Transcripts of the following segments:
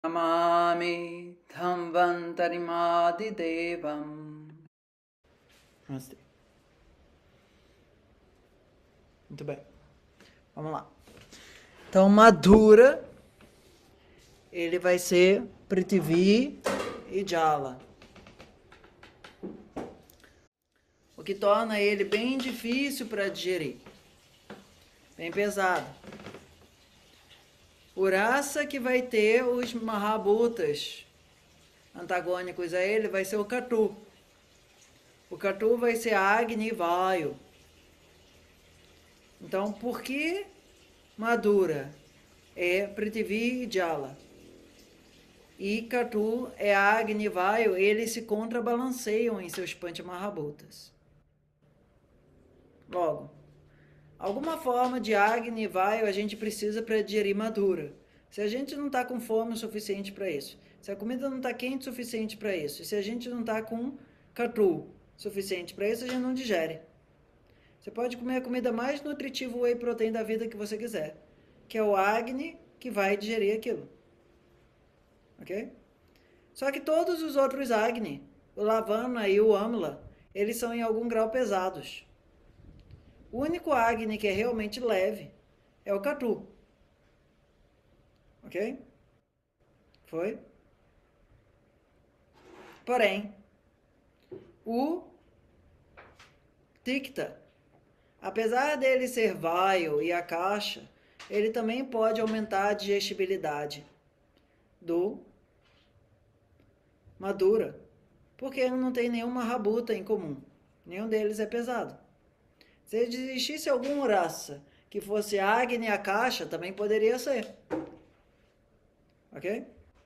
Namami Dhamvantarimadhidevam. Namastê. Muito bem. Vamos lá. Então, Madhura, ele vai ser Prithvi e Jala. O que torna ele bem difícil para digerir. Bem pesado. O Rasa que vai ter os Mahabhutas antagônicos a ele vai ser o Katu. O Katu vai ser Agni e Vayu. Então, por que Madhura é Prithvi e Jala? E Katu é Agni e Vayu, eles se contrabalanceiam em seus Panchamahabhutas. Logo, alguma forma de Agni e Vayu a gente precisa para digerir Madhura. Se a gente não está com fome o suficiente para isso, se a comida não está quente o suficiente para isso, se a gente não está com Katu suficiente para isso, a gente não digere. Você pode comer a comida mais nutritiva whey protein da vida que você quiser, que é o Agni que vai digerir aquilo. Ok? Só que todos os outros Agni, o Lavana e o Amla, eles são em algum grau pesados. O único Agni que é realmente leve é o Katu. Ok? Foi? Porém, o Tikta, apesar dele ser Vayu e Akasha, ele também pode aumentar a digestibilidade do Madhura, porque ele não tem nenhuma rabuta em comum. Nenhum deles é pesado. Se existisse algum raça que fosse Agni e Akasha, também poderia ser. Ok?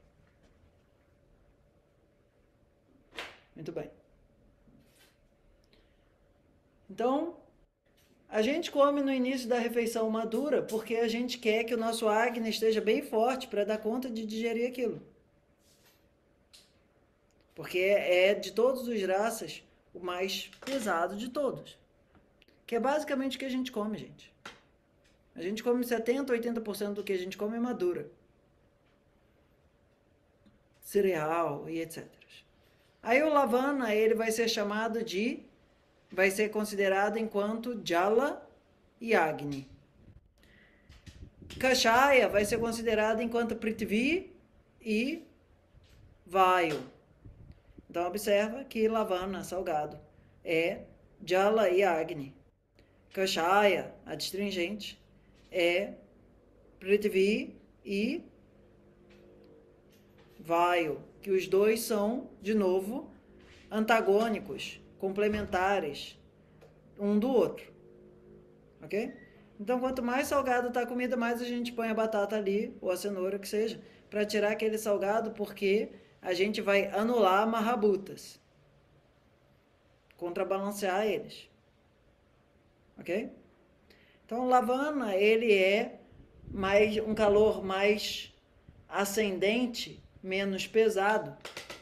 Muito bem. Então, a gente come no início da refeição Madhura porque a gente quer que o nosso Agni esteja bem forte para dar conta de digerir aquilo. Porque é de todos os raças o mais pesado de todos. Que é basicamente o que a gente come, gente. A gente come 70%, 80% do que a gente come é Madhura. Cereal e etc. Aí o Lavana, ele vai ser chamado de, vai ser considerado enquanto Jala e Agni. Kashaya vai ser considerado enquanto Prithvi e Vayu. Então observa que Lavana, salgado, é Jala e Agni. Kashaya, adstringente, é Prithvi e Vayu, que os dois são, de novo, antagônicos, complementares um do outro. Ok? Então, quanto mais salgado está a comida, mais a gente põe a batata ali, ou a cenoura, que seja, para tirar aquele salgado, porque a gente vai anular marrabutas. Contrabalancear eles. Ok? Então, Lavana, ele é mais um calor mais ascendente, menos pesado,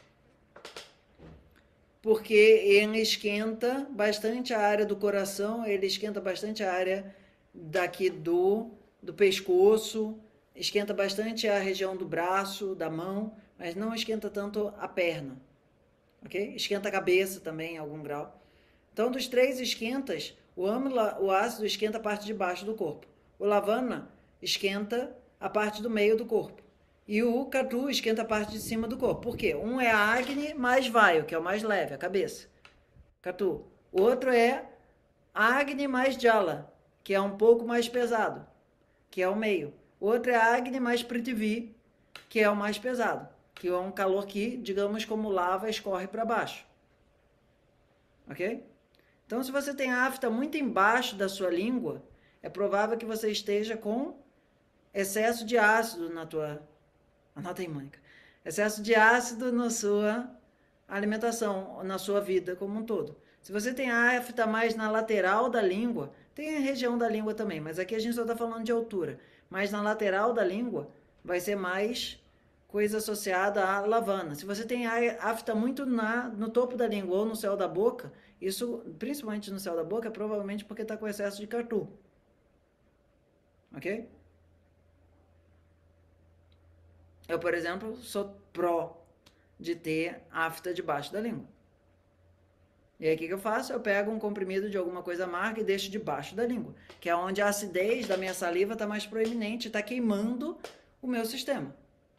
porque ele esquenta bastante a área do coração, ele esquenta bastante a área daqui do pescoço, esquenta bastante a região do braço, da mão, mas não esquenta tanto a perna, ok? Esquenta a cabeça também em algum grau. Então, dos três esquentas, o ácido esquenta a parte de baixo do corpo. O Lavana esquenta a parte do meio do corpo. E o Katu esquenta a parte de cima do corpo. Por quê? Um é a Agni mais Vayu, que é o mais leve, a cabeça. Katu. O outro é Agni mais Jala, que é um pouco mais pesado, que é o meio. O outro é Agni mais Prithvi, que é o mais pesado, que é um calor que, digamos, como lava, escorre para baixo. Ok? Então, se você tem a afta muito embaixo da sua língua, é provável que você esteja com excesso de ácido na tua... Anota aí, Mônica. Excesso de ácido na sua alimentação, na sua vida como um todo. Se você tem a afta mais na lateral da língua, tem a região da língua também, mas aqui a gente só está falando de altura. Mas na lateral da língua vai ser mais coisa associada à lavana. Se você tem a afta muito no topo da língua ou no céu da boca, isso, principalmente no céu da boca, é provavelmente porque está com excesso de Katu. Ok? Eu, por exemplo, sou pró de ter afta debaixo da língua. E aí o que eu faço? Eu pego um comprimido de alguma coisa amarga e deixo debaixo da língua, que é onde a acidez da minha saliva está mais proeminente, está queimando o meu sistema.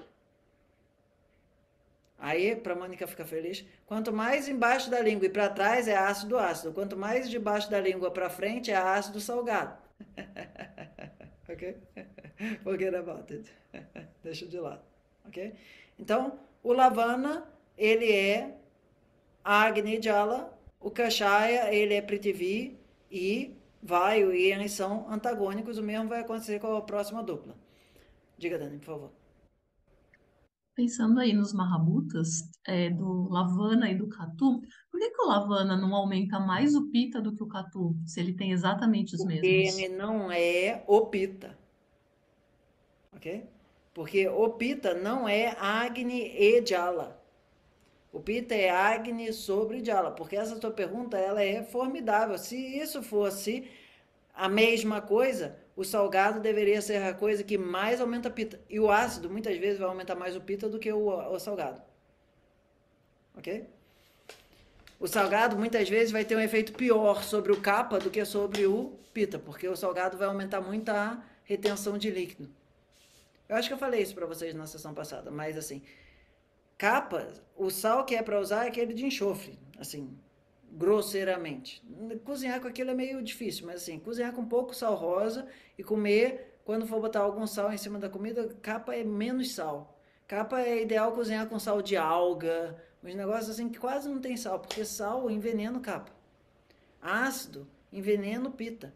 Aí, para a Mônica ficar feliz, quanto mais embaixo da língua e para trás é ácido ácido, quanto mais debaixo da língua para frente é ácido salgado. Ok? Forget about it. Deixa de lado. Ok? Então, o Lavana, ele é Agni Jala, o Kashaya, ele é Prithvi e Vayu e eles são antagônicos. O mesmo vai acontecer com a próxima dupla. Diga, Dani, por favor. Pensando aí nos Mahabhutas, do Lavana e do Catu, por que que o Lavana não aumenta mais o Pita do que o Catu, se ele tem exatamente os Porque mesmos? ele não é o Pita, ok? Porque o Pita não é Agni e Jala. O Pita é Agni sobre Jala, porque essa tua pergunta ela é formidável. Se isso fosse a mesma coisa, o salgado deveria ser a coisa que mais aumenta a pita. E o ácido, muitas vezes, vai aumentar mais o pita do que o salgado. Ok? O salgado, muitas vezes, vai ter um efeito pior sobre o capa do que sobre o pita, porque o salgado vai aumentar muito a retenção de líquido. Eu acho que eu falei isso para vocês na sessão passada, mas assim, capa, o sal que é para usar é aquele de enxofre, assim, grosseiramente. Cozinhar com aquilo é meio difícil, mas assim, cozinhar com pouco sal rosa e comer, quando for botar algum sal em cima da comida, capa é menos sal. Capa é ideal cozinhar com sal de alga, uns negócios assim que quase não tem sal, porque sal envenena capa. Ácido envenena pita.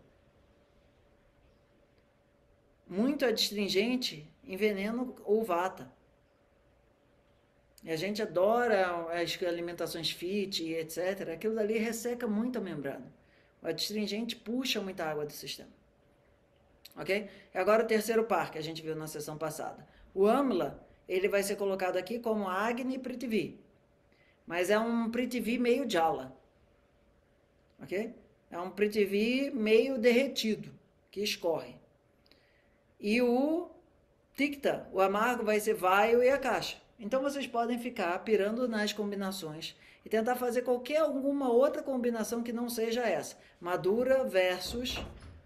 Muito adstringente envenena o vata. E a gente adora as alimentações fit, etc. Aquilo dali resseca muito a membrana. O adstringente puxa muita água do sistema. Ok? E agora o terceiro par que a gente viu na sessão passada. O Amla, ele vai ser colocado aqui como Agni Prithvi. Mas é um Prithvi meio Jala. Ok? É um Prithvi meio derretido, que escorre. E o Tikta, o amargo, vai ser Vayu e a caixa. Então vocês podem ficar pirando nas combinações e tentar fazer alguma outra combinação que não seja essa. Madura versus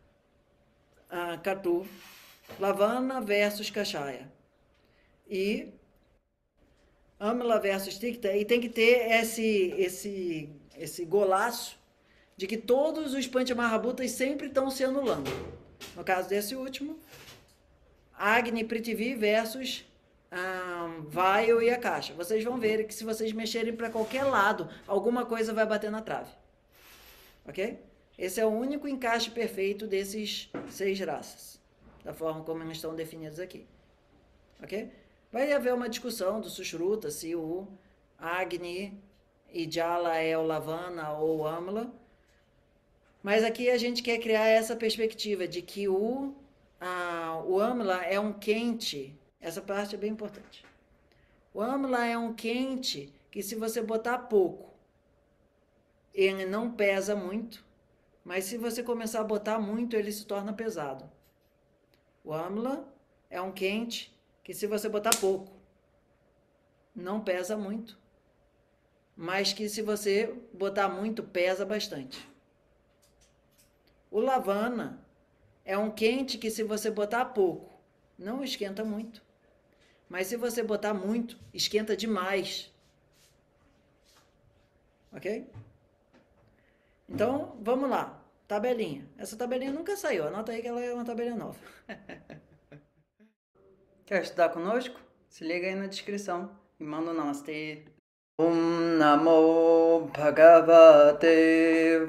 Katu, Lavana versus Kashaya. E Amla versus Tikta. E tem que ter esse golaço de que todos os Panchamahabhutas sempre estão se anulando. No caso desse último, Agni Prithvi versus Vayu e a caixa. Vocês vão ver que se vocês mexerem para qualquer lado, alguma coisa vai bater na trave. Ok? Esse é o único encaixe perfeito desses 6 raças, da forma como eles estão definidos aqui. Ok? Vai haver uma discussão do Sushruta, se o Agni e Jala é o Lavana ou o Amla. Mas aqui a gente quer criar essa perspectiva de que o Amla é um quente. Essa parte é bem importante. O Amla é um quente que se você botar pouco, ele não pesa muito, mas se você começar a botar muito, ele se torna pesado. O Amla é um quente que se você botar pouco, não pesa muito, mas que se você botar muito, pesa bastante. O Lavana é um quente que se você botar pouco, não esquenta muito, mas se você botar muito, esquenta demais. Ok? Então, vamos lá. Tabelinha. Essa tabelinha nunca saiu. Anota aí que ela é uma tabelinha nova. Quer estudar conosco? Se liga aí na descrição e manda um namastê. Om Namo Bhagavate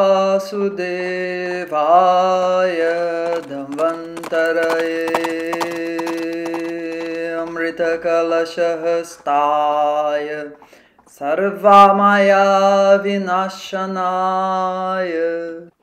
Vasudevaya Dhamvantaraye Amrita Kalashahastaya Sarvamaya Vinashanaya